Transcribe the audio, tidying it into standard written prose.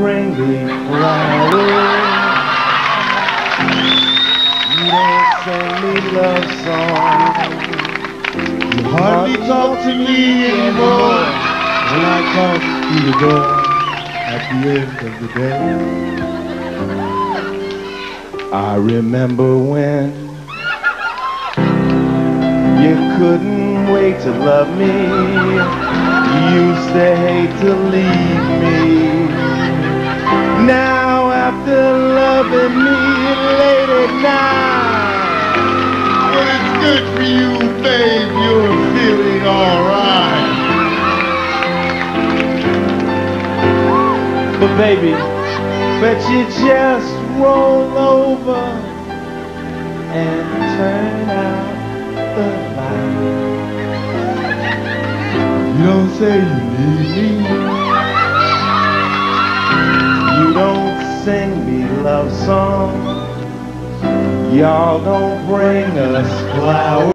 bring me flowers. You don't sing me love songs. You hardly talk to me anymore when I come through the door at the end of the day. I remember when you couldn't wait to love me. You used to hate to leave me. Now after loving me late at night, when it's good for you, babe, you're feeling alright. But baby, bet you just roll over and turn out the light. You don't say you need me. You don't sing me love songs. Y'all don't bring us flowers.